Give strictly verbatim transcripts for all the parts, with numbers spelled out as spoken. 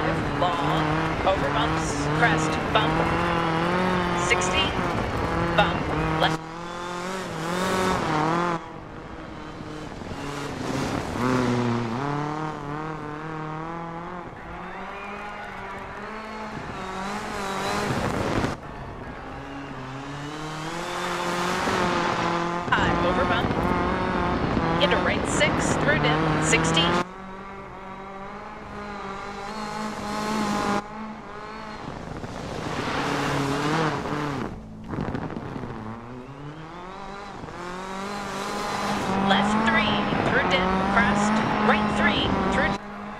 five, long, over bumps, crest, bump, sixty, bump, left. Five, over bump, into right six, through dip, sixty. Left three, through dip, crest, right three, through.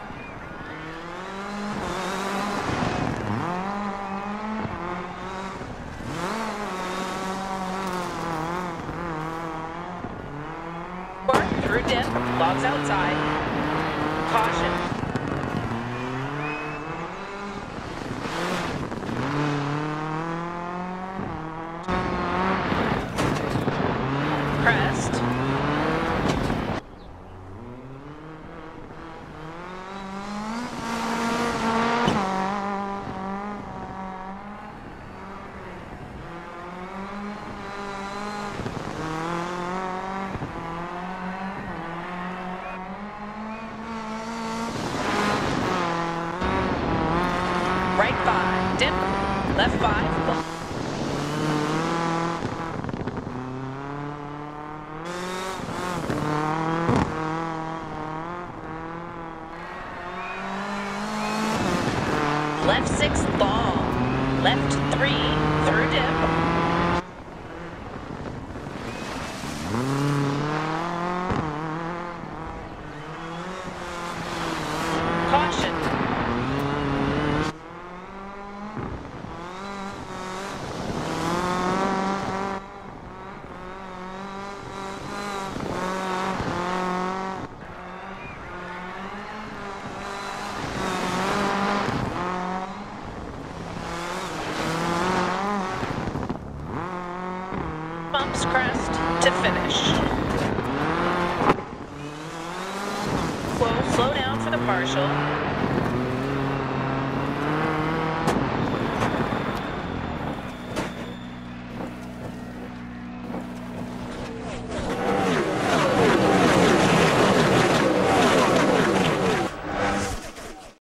Four, through dip, logs outside, caution. Crest. Right five, dip, left five, bump. Left six, long, left three, through dip. Caution. Bumps crest to finish. Whoa, slow down for the partial.